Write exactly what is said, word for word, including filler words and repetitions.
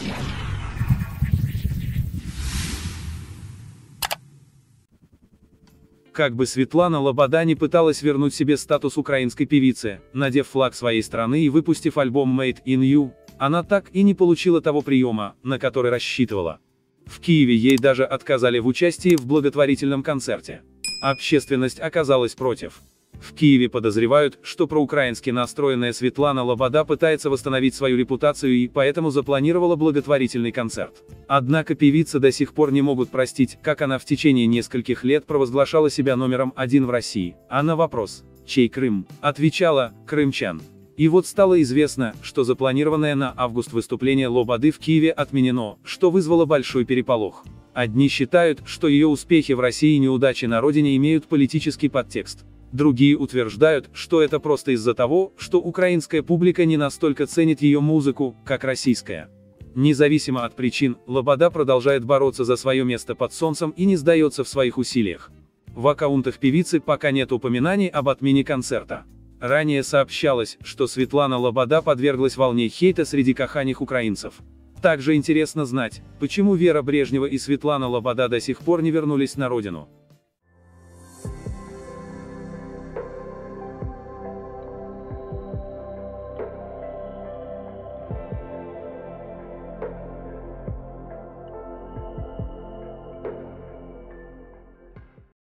Как бы Светлана Лобода не пыталась вернуть себе статус украинской певицы, надев флаг своей страны и выпустив альбом Made in You, она так и не получила того приема, на который рассчитывала. В Киеве ей даже отказали в участии в благотворительном концерте. Общественность оказалась против. В Киеве подозревают, что проукраински настроенная Светлана Лобода пытается восстановить свою репутацию и поэтому запланировала благотворительный концерт. Однако певица до сих пор не могут простить, как она в течение нескольких лет провозглашала себя номером один в России, а на вопрос «Чей Крым?» отвечала «Крымчан». И вот стало известно, что запланированное на август выступление Лободы в Киеве отменено, что вызвало большой переполох. Одни считают, что ее успехи в России и неудачи на родине имеют политический подтекст. Другие утверждают, что это просто из-за того, что украинская публика не настолько ценит ее музыку, как российская. Независимо от причин, Лобода продолжает бороться за свое место под солнцем и не сдается в своих усилиях. В аккаунтах певицы пока нет упоминаний об отмене концерта. Ранее сообщалось, что Светлана Лобода подверглась волне хейта среди коханих украинцев. Также интересно знать, почему Вера Брежнева и Светлана Лобода до сих пор не вернулись на родину.